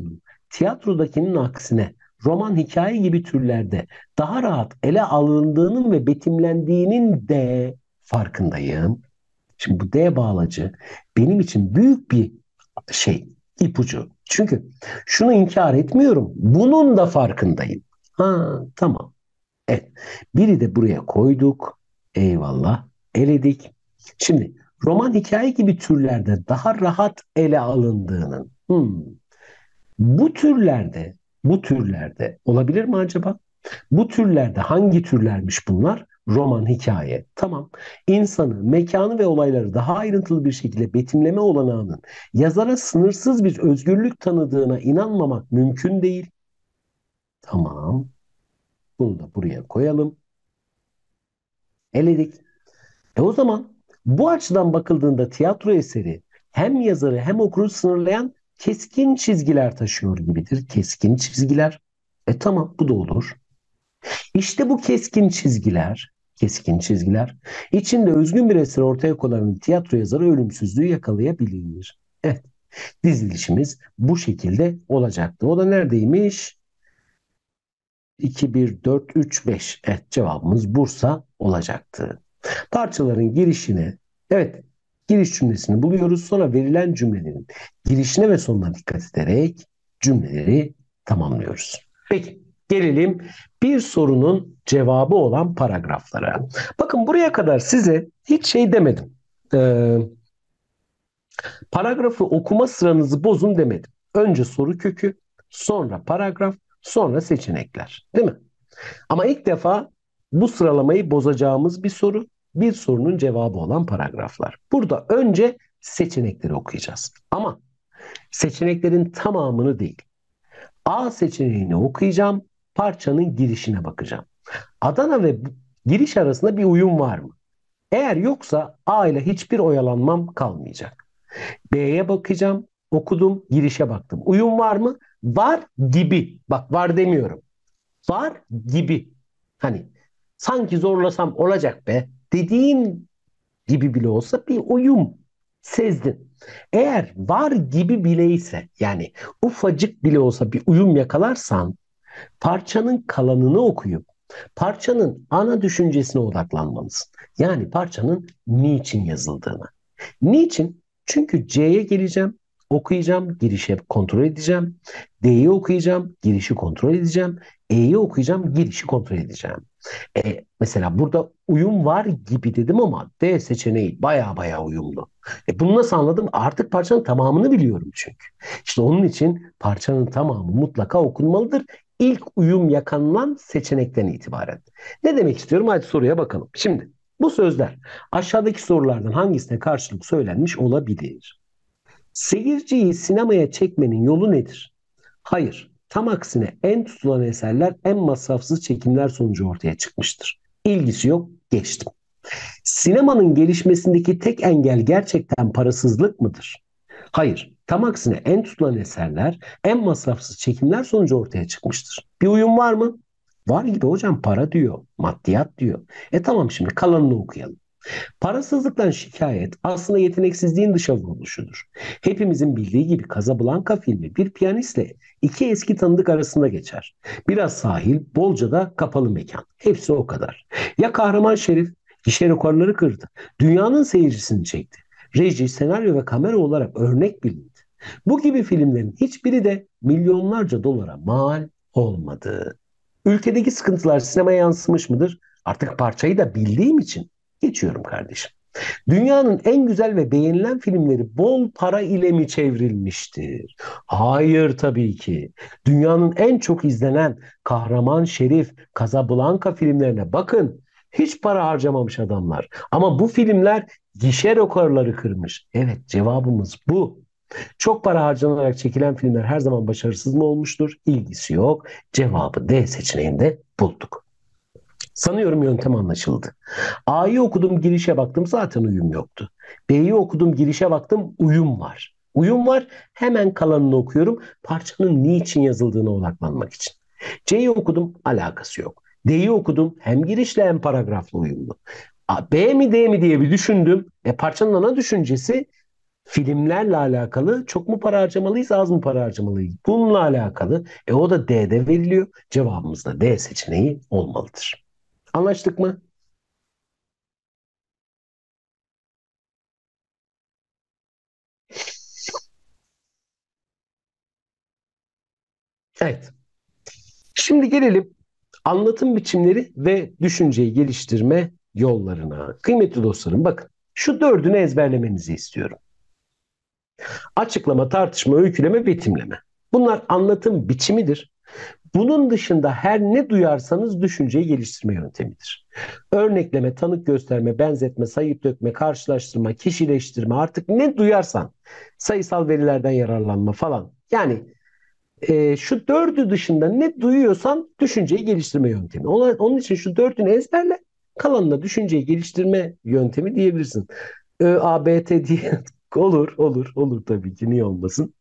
Speaker 1: tiyatrodakinin aksine roman hikaye gibi türlerde daha rahat ele alındığının ve betimlendiğinin de farkındayım. Şimdi bu D bağlacı benim için büyük bir şey, ipucu. Çünkü şunu inkar etmiyorum. Bunun da farkındayım. Ha, tamam. Evet. Biri de buraya koyduk. Eyvallah. Eledik. Şimdi roman hikaye gibi türlerde daha rahat ele alındığının. Hmm, bu türlerde, bu türlerde olabilir mi acaba? Bu türlerde hangi türlermiş bunlar? Roman, hikaye. Tamam. İnsanı, mekanı ve olayları daha ayrıntılı bir şekilde betimleme olanağının yazara sınırsız bir özgürlük tanıdığına inanmamak mümkün değil. Tamam. Bunu da buraya koyalım. Eledik. E o zaman bu açıdan bakıldığında tiyatro eseri hem yazarı hem okuru sınırlayan keskin çizgiler taşıyor gibidir. Keskin çizgiler. E tamam, bu da olur. İşte bu keskin çizgiler, keskin çizgiler içinde özgün bir eser ortaya koyan tiyatro yazarı ölümsüzlüğü yakalayabilir. Evet, dizilişimiz bu şekilde olacaktı. O da neredeymiş? iki, bir, dört, üç, beş. Evet, cevabımız Bursa olacaktı. Parçaların girişine, evet, giriş cümlesini buluyoruz. Sonra verilen cümlelerin girişine ve sonuna dikkat ederek cümleleri tamamlıyoruz. Peki, gelelim bir sorunun cevabı olan paragraflara. Bakın, buraya kadar size hiç şey demedim. Ee, paragrafı okuma sıranızı bozun demedim. Önce soru kökü, sonra paragraf, sonra seçenekler. Değil mi? Ama ilk defa bu sıralamayı bozacağımız bir soru, bir sorunun cevabı olan paragraflar. Burada önce seçenekleri okuyacağız. Ama seçeneklerin tamamını değil. A seçeneğini okuyacağım, parçanın girişine bakacağım. Adana ve giriş arasında bir uyum var mı? Eğer yoksa A ile hiçbir oyalanmam kalmayacak. B'ye bakacağım, okudum, girişe baktım. Uyum var mı? Var gibi. Bak, var demiyorum. Var gibi. Hani sanki zorlasam olacak be dediğin gibi bile olsa bir uyum sezdin. Eğer var gibi bile ise, yani ufacık bile olsa bir uyum yakalarsan, parçanın kalanını okuyup parçanın ana düşüncesine odaklanmalısın. Yani parçanın niçin yazıldığını. Niçin? Çünkü C'ye geleceğim, okuyacağım, girişe kontrol edeceğim. D'yi okuyacağım, girişi kontrol edeceğim. E'yi okuyacağım, girişi kontrol edeceğim. E, mesela burada uyum var gibi dedim ama D seçeneği baya baya uyumlu. E, bunu nasıl anladım? Artık parçanın tamamını biliyorum çünkü. İşte onun için parçanın tamamı mutlaka okunmalıdır. İlk uyum yakalanılan seçenekten itibaren. Ne demek istiyorum? Hadi soruya bakalım. Şimdi bu sözler aşağıdaki sorulardan hangisine karşılık söylenmiş olabilir? Seyirciyi sinemaya çekmenin yolu nedir? Hayır. Tam aksine en tutulan eserler en masrafsız çekimler sonucu ortaya çıkmıştır. İlgisi yok, geçtim. Sinemanın gelişmesindeki tek engel gerçekten parasızlık mıdır? Hayır. Tam aksine en tutulan eserler en masrafsız çekimler sonucu ortaya çıkmıştır. Bir uyum var mı? Var gibi hocam, para diyor, maddiyat diyor. E tamam, şimdi kalanını okuyalım. Parasızlıktan şikayet aslında yeteneksizliğin dışa vuruluşudur. Hepimizin bildiği gibi Casablanca filmi bir piyanistle iki eski tanıdık arasında geçer. Biraz sahil, bolca da kapalı mekan. Hepsi o kadar. Ya kahraman Şerif gişe rekorları kırdı. Dünyanın seyircisini çekti. Reji, senaryo ve kamera olarak örnek bilindi. Bu gibi filmlerin hiçbiri de milyonlarca dolara mal olmadı. Ülkedeki sıkıntılar sinemaya yansımış mıdır? Artık parçayı da bildiğim için geçiyorum kardeşim. Dünyanın en güzel ve beğenilen filmleri bol para ile mi çevrilmiştir? Hayır, tabii ki. Dünyanın en çok izlenen Kahraman Şerif, Casablanca filmlerine bakın. Hiç para harcamamış adamlar. Ama bu filmler gişe rekorları kırmış. Evet, cevabımız bu. Çok para harcanarak çekilen filmler her zaman başarısız mı olmuştur? İlgisi yok. Cevabı D seçeneğinde bulduk. Sanıyorum yöntem anlaşıldı. A'yı okudum, girişe baktım, zaten uyum yoktu. B'yi okudum, girişe baktım, uyum var. Uyum var, hemen kalanını okuyorum. Parçanın niçin yazıldığına odaklanmak için. C'yi okudum, alakası yok. D'yi okudum, hem girişle hem paragrafla uyumlu. A, B mi D mi diye bir düşündüm. E, parçanın ana düşüncesi Filmlerle alakalı çok mu para harcamalıyız, az mı para harcamalıyız? Bununla alakalı. E o da D'de veriliyor. Cevabımız da D seçeneği olmalıdır. Anlaştık mı? Evet. Şimdi gelelim anlatım biçimleri ve düşünceyi geliştirme yollarına. Kıymetli dostlarım, bakın şu dördünü ezberlemenizi istiyorum. Açıklama, tartışma, öyküleme, betimleme. Bunlar anlatım biçimidir. Bunun dışında her ne duyarsanız düşünceyi geliştirme yöntemidir. Örnekleme, tanık gösterme, benzetme, sayıp dökme, karşılaştırma, kişileştirme, artık ne duyarsan, sayısal verilerden yararlanma falan. Yani e, şu dördü dışında ne duyuyorsan düşünceyi geliştirme yöntemi. Onun, onun için şu dördünü ezberle, kalanına düşünceyi geliştirme yöntemi diyebilirsin. Ö, A, B, T diye olur, olur, olur tabii ki, niye olmasın.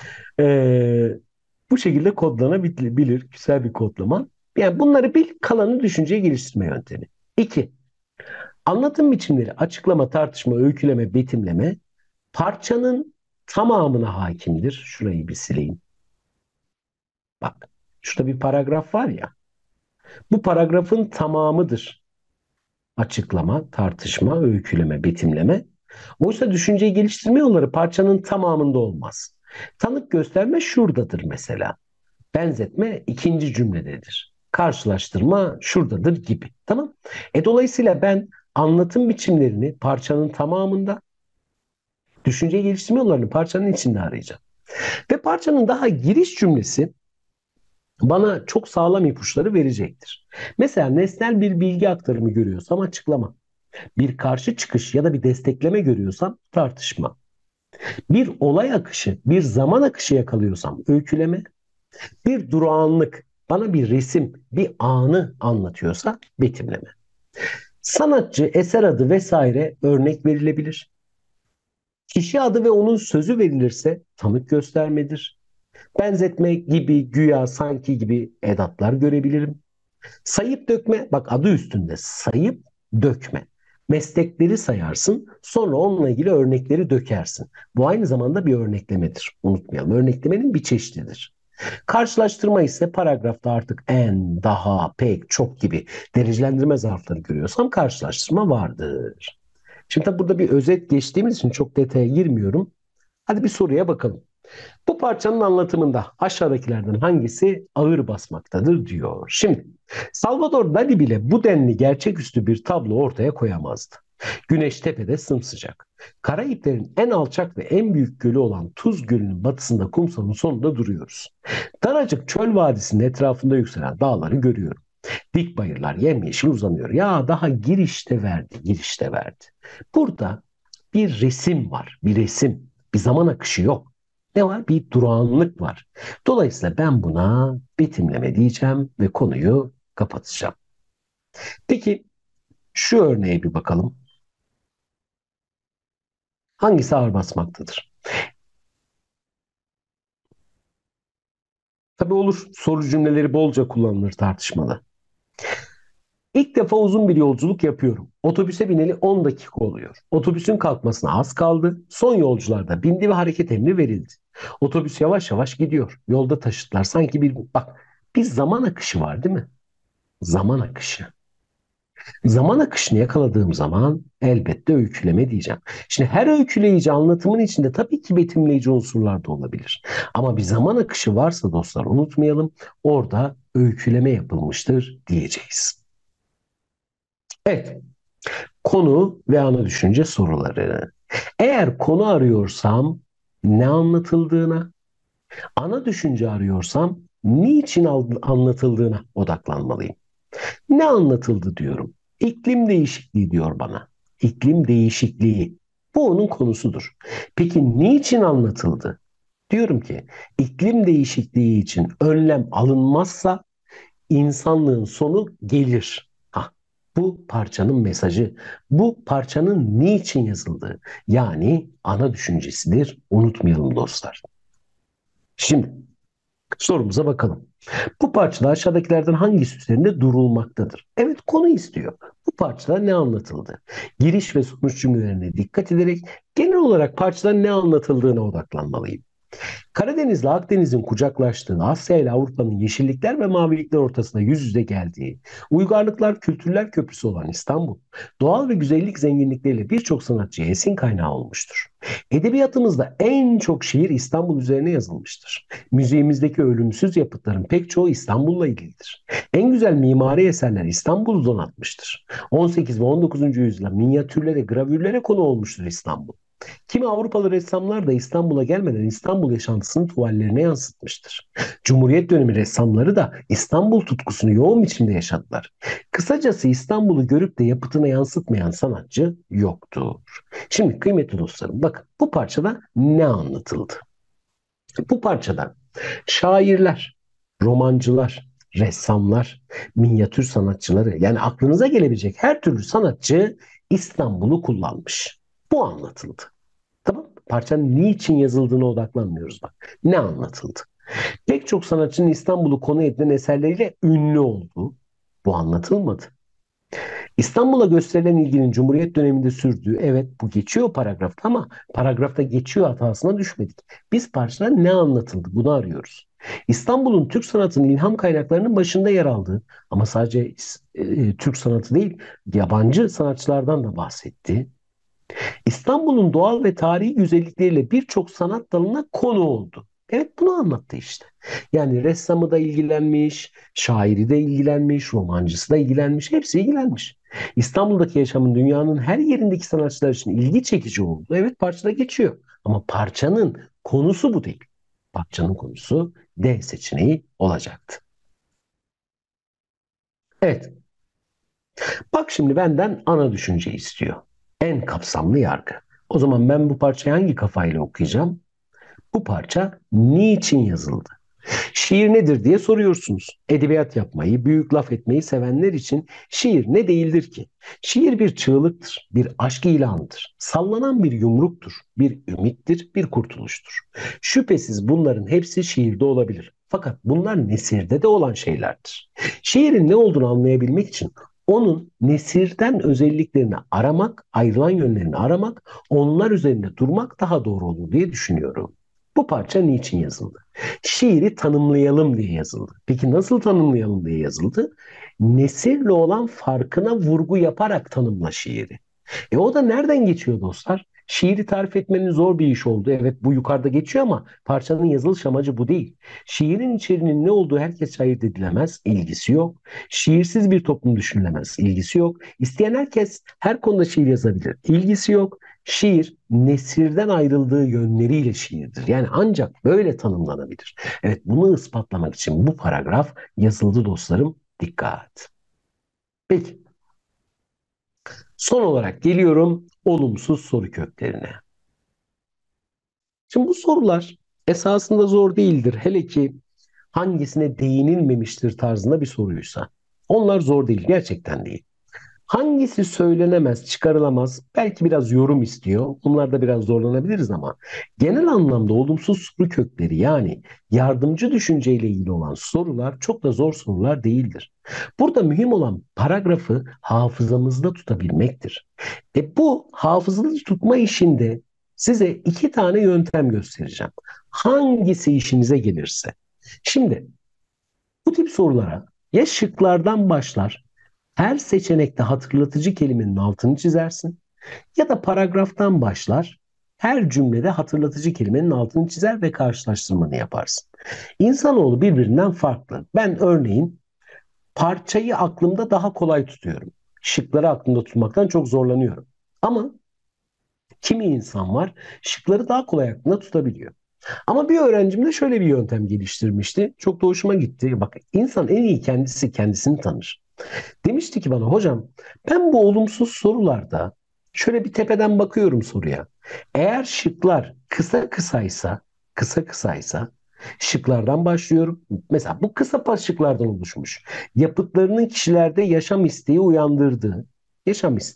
Speaker 1: Ee, Bu şekilde kodlanabilir. Güzel bir kodlama. Yani bunları bil, kalanı düşünceyi geliştirme yöntemi. İki, anlatım biçimleri, açıklama, tartışma, öyküleme, betimleme parçanın tamamına hakimdir. Şurayı bir sileyim. Bak, şurada bir paragraf var ya. Bu paragrafın tamamıdır. Açıklama, tartışma, öyküleme, betimleme. Oysa düşünceyi geliştirme yolları parçanın tamamında olmaz. Tanık gösterme şuradadır mesela. Benzetme ikinci cümlededir. Karşılaştırma şuradadır gibi. Tamam. E dolayısıyla ben anlatım biçimlerini parçanın tamamında, düşünce geliştirme yollarını parçanın içinde arayacağım. Ve parçanın daha giriş cümlesi bana çok sağlam ipuçları verecektir. Mesela nesnel bir bilgi aktarımı görüyorsam açıklama. Bir karşı çıkış ya da bir destekleme görüyorsam tartışma. Bir olay akışı, bir zaman akışı yakalıyorsam öyküleme. Bir durağanlık bana bir resim, bir anı anlatıyorsa betimleme. Sanatçı, eser adı vesaire örnek verilebilir. Kişi adı ve onun sözü verilirse tanık göstermedir. Benzetme gibi, güya, sanki gibi edatlar görebilirim. Sayıp dökme, bak adı üstünde, sayıp dökme. Meslekleri sayarsın, sonra onunla ilgili örnekleri dökersin. Bu aynı zamanda bir örneklemedir. Unutmayalım. Örneklemenin bir çeşididir. Karşılaştırma ise paragrafta artık en, daha, pek, çok gibi derecelendirme zarfları görüyorsam karşılaştırma vardır. Şimdi tabii burada bir özet geçtiğimiz için çok detaya girmiyorum. Hadi bir soruya bakalım. Bu parçanın anlatımında aşağıdakilerden hangisi ağır basmaktadır diyor. Şimdi Salvador Dali bile bu denli gerçeküstü bir tablo ortaya koyamazdı. Güneş tepede sımsıcak. Karayiplerin en alçak ve en büyük gölü olan Tuz Gölü'nün batısında kumsalın sonunda duruyoruz. Daracık çöl vadisinin etrafında yükselen dağları görüyorum. Dik bayırlar yemyeşil uzanıyor. Ya daha girişte verdi, girişte verdi. Burada bir resim var, bir resim. Bir zaman akışı yok. Ne var? Bir durağanlık var. Dolayısıyla ben buna betimleme diyeceğim ve konuyu kapatacağım. Peki şu örneğe bir bakalım. Hangisi ağır basmaktadır? Tabii olur. Soru cümleleri bolca kullanılır tartışmada. İlk defa uzun bir yolculuk yapıyorum. Otobüse bineli on dakika oluyor. Otobüsün kalkmasına az kaldı. Son yolcular da bindi ve hareket emri verildi. Otobüs yavaş yavaş gidiyor. Yolda taşıtlar sanki bir bak bir zaman akışı var değil mi? Zaman akışı. Zaman akışını yakaladığım zaman elbette öyküleme diyeceğim. Şimdi her öyküleyici anlatımın içinde tabii ki betimleyici unsurlar da olabilir. Ama bir zaman akışı varsa dostlar unutmayalım orada öyküleme yapılmıştır diyeceğiz. Evet, konu ve ana düşünce soruları. Eğer konu arıyorsam ne anlatıldığına, ana düşünce arıyorsam niçin anlatıldığına odaklanmalıyım. Ne anlatıldı diyorum. İklim değişikliği diyor bana. İklim değişikliği. Bu onun konusudur. Peki niçin anlatıldı? Diyorum ki iklim değişikliği için önlem alınmazsa insanlığın sonu gelir. Ha, bu parçanın mesajı, bu parçanın niçin yazıldığı, yani ana düşüncesidir. Unutmayalım dostlar. Şimdi sorumuza bakalım. Bu parçada aşağıdakilerden hangisi üzerinde durulmaktadır? Evet konu istiyor. Bu Bu parçada ne anlatıldı? Giriş ve sonuç cümlelerine dikkat ederek genel olarak parçada ne anlatıldığına odaklanmalıyım. Karadeniz'le Akdeniz'in kucaklaştığı, Asya ile Avrupa'nın yeşillikler ve mavilikler ortasında yüz yüze geldiği, uygarlıklar, kültürler köprüsü olan İstanbul, doğal ve güzellik zenginlikleriyle birçok sanatçıya esin kaynağı olmuştur. Edebiyatımızda en çok şiir İstanbul üzerine yazılmıştır. Müziğimizdeki ölümsüz yapıtların pek çoğu İstanbul'la ilgilidir. En güzel mimari eserler İstanbul'u donatmıştır. on sekiz ve on dokuzuncu yüzyılda minyatürlere, gravürlere konu olmuştur İstanbul. Kimi Avrupalı ressamlar da İstanbul'a gelmeden İstanbul yaşantısını tuvallerine yansıtmıştır. Cumhuriyet dönemi ressamları da İstanbul tutkusunu yoğun biçimde yaşadılar. Kısacası İstanbul'u görüp de yapıtına yansıtmayan sanatçı yoktur. Şimdi kıymetli dostlarım, bakın bu parçada ne anlatıldı? Bu parçada şairler, romancılar, ressamlar, minyatür sanatçıları, yani aklınıza gelebilecek her türlü sanatçı İstanbul'u kullanmış. Bu anlatıldı. Tamam. Parçanın niçin yazıldığına odaklanmıyoruz bak. Ne anlatıldı? Pek çok sanatçının İstanbul'u konu edilen eserleriyle ünlü olduğu bu anlatılmadı. İstanbul'a gösterilen ilginin Cumhuriyet döneminde sürdüğü, evet bu geçiyor paragrafta ama paragrafta geçiyor hatasına düşmedik. Biz parçada ne anlatıldı bunu arıyoruz. İstanbul'un Türk sanatının ilham kaynaklarının başında yer aldığı ama sadece e, Türk sanatı değil yabancı sanatçılardan da bahsetti. İstanbul'un doğal ve tarihi güzellikleriyle birçok sanat dalına konu oldu. Evet bunu anlattı işte. Yani ressamı da ilgilenmiş, şairi de ilgilenmiş, romancısı da ilgilenmiş, hepsi ilgilenmiş. İstanbul'daki yaşamın dünyanın her yerindeki sanatçılar için ilgi çekici oldu. Evet parçada geçiyor. Ama parçanın konusu bu değil. Parçanın konusu D seçeneği olacaktı. Evet, bak şimdi benden ana düşünce istiyor. En kapsamlı yargı. O zaman ben bu parçayı hangi kafayla okuyacağım? Bu parça niçin yazıldı? Şiir nedir diye soruyorsunuz. Edebiyat yapmayı, büyük laf etmeyi sevenler için şiir ne değildir ki? Şiir bir çığlıktır, bir aşk ilanıdır. Sallanan bir yumruktur, bir ümittir, bir kurtuluştur. Şüphesiz bunların hepsi şiirde olabilir. Fakat bunlar nesirde de olan şeylerdir. Şiirin ne olduğunu anlayabilmek için onun nesirden özelliklerini aramak, ayrılan yönlerini aramak, onlar üzerinde durmak daha doğru olur diye düşünüyorum. Bu parça niçin yazıldı? Şiiri tanımlayalım diye yazıldı. Peki nasıl tanımlayalım diye yazıldı? Nesirle olan farkına vurgu yaparak tanımla şiiri. E o da nereden geçiyor dostlar? Şiiri tarif etmenin zor bir iş oldu. Evet bu yukarıda geçiyor ama parçanın yazılış amacı bu değil. Şiirin içeriğinin ne olduğu herkes ayırt edilemez, ilgisi yok. Şiirsiz bir toplum düşünülemez, ilgisi yok. İsteyen herkes her konuda şiir yazabilir, ilgisi yok. Şiir nesirden ayrıldığı yönleriyle şiirdir. Yani ancak böyle tanımlanabilir. Evet bunu ispatlamak için bu paragraf yazıldı dostlarım. Dikkat. Peki. Son olarak geliyorum olumsuz soru köklerine. Şimdi bu sorular esasında zor değildir. Hele ki hangisine değinilmemiştir tarzında bir soruysa. Onlar zor değil, gerçekten değil. Hangisi söylenemez, çıkarılamaz? Belki biraz yorum istiyor. Bunlarda biraz zorlanabiliriz ama genel anlamda olumsuz soru kökleri yani yardımcı düşünceyle ilgili olan sorular çok da zor sorular değildir. Burada mühim olan paragrafı hafızamızda tutabilmektir. E bu hafızada tutma işinde size iki tane yöntem göstereceğim. Hangisi işinize gelirse. Şimdi bu tip sorulara ya şıklardan başlar, her seçenekte hatırlatıcı kelimenin altını çizersin ya da paragraftan başlar, her cümlede hatırlatıcı kelimenin altını çizer ve karşılaştırmanı yaparsın. İnsanoğlu birbirinden farklı. Ben örneğin parçayı aklımda daha kolay tutuyorum. Şıkları aklımda tutmaktan çok zorlanıyorum. Ama kimi insan var şıkları daha kolay aklında tutabiliyor. Ama bir öğrencim de şöyle bir yöntem geliştirmişti. Çok da hoşuma gitti. Bak insan en iyi kendisi kendisini tanır. Demişti ki bana hocam ben bu olumsuz sorularda şöyle bir tepeden bakıyorum soruya. Eğer şıklar kısa kısaysa, kısa kısaysa şıklardan başlıyorum. Mesela bu kısa pas şıklardan oluşmuş. Yapıtlarının kişilerde yaşam isteği uyandırdığı, yaşam isteği.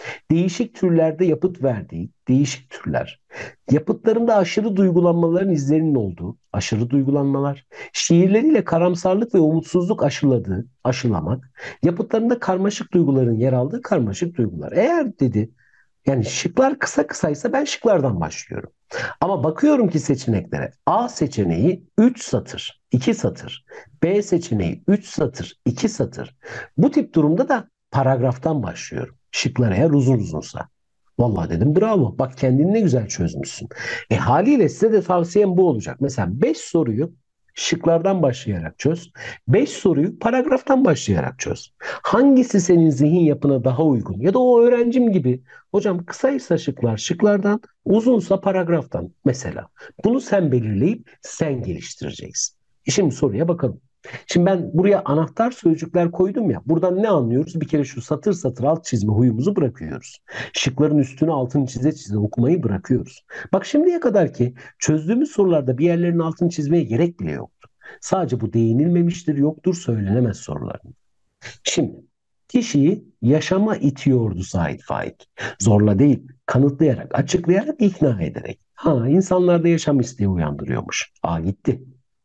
Speaker 1: Değişik türlerde yapıt verdiği, değişik türler. Yapıtlarında aşırı duygulanmaların izlerinin olduğu, aşırı duygulanmalar. Şiirleriyle karamsarlık ve umutsuzluk aşıladığı, aşılamak. Yapıtlarında karmaşık duyguların yer aldığı karmaşık duygular. Eğer dedi, yani şıklar kısa kısaysa ben şıklardan başlıyorum. Ama bakıyorum ki seçeneklere. A seçeneği üç satır, iki satır. B seçeneği üç satır, iki satır. Bu tip durumda da paragraftan başlıyorum. Şıklar eğer uzun uzunsa. Vallahi dedim bravo. Bak kendini ne güzel çözmüşsün. E haliyle size de tavsiyem bu olacak. Mesela beş soruyu şıklardan başlayarak çöz. Beş soruyu paragraftan başlayarak çöz. Hangisi senin zihin yapına daha uygun? Ya da o öğrencim gibi hocam kısaysa şıklar şıklardan, uzunsa paragraftan mesela. Bunu sen belirleyip sen geliştireceksin. E şimdi soruya bakalım. Şimdi ben buraya anahtar sözcükler koydum ya. Buradan ne anlıyoruz? Bir kere şu satır satır alt çizme huyumuzu bırakıyoruz. Şıkların üstüne altını çize çize okumayı bırakıyoruz. Bak şimdiye kadar ki çözdüğümüz sorularda bir yerlerin altını çizmeye gerek bile yoktu. Sadece bu değinilmemiştir, yoktur, söylenemez soruların. Şimdi kişiyi yaşama itiyordu Sait Faik. Zorla değil, kanıtlayarak, açıklayarak, ikna ederek. Ha, insanlarda yaşam isteği uyandırıyormuş. Aa gitti.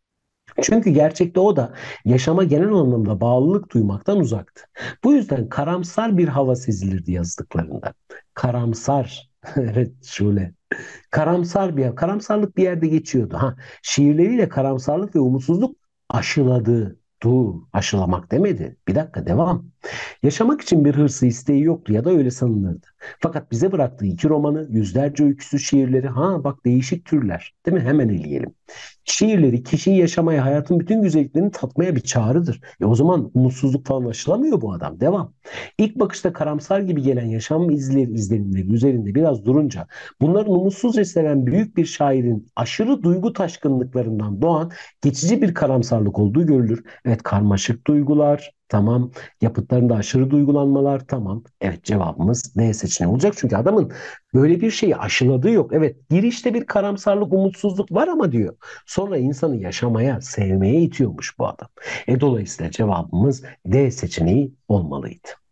Speaker 1: Çünkü gerçekte o da yaşama genel anlamda bağlılık duymaktan uzaktı. Bu yüzden karamsar bir hava sezilirdi yazdıklarında. Karamsar. Evet Şule. Karamsar bir karamsarlık bir yerde geçiyordu. Ha, şiirleriyle karamsarlık ve umutsuzluk aşıladı. Dur, aşılamak demedi. Bir dakika devam. Yaşamak için bir hırsı isteği yoktu ya da öyle sanılırdı. Fakat bize bıraktığı iki romanı, yüzlerce öyküsü, şiirleri, ha bak değişik türler, değil mi? Hemen eleyelim. Şiirleri kişiyi yaşamaya, hayatın bütün güzelliklerini tatmaya bir çağrıdır. E o zaman umutsuzluk falan aşılamıyor bu adam. Devam. İlk bakışta karamsar gibi gelen yaşam izleri, izlenimleri üzerinde biraz durunca bunların umutsuzca seven büyük bir şairin aşırı duygu taşkınlıklarından doğan geçici bir karamsarlık olduğu görülür. Evet karmaşık duygular, tamam. Yapıtlarında aşırı duygulanmalar, tamam. Evet cevabımız D seçeneği olacak. Çünkü adamın böyle bir şeyi aşıladığı yok. Evet girişte bir karamsarlık, umutsuzluk var ama diyor. Sonra insanı yaşamaya, sevmeye itiyormuş bu adam. E dolayısıyla cevabımız D seçeneği olmalıydı.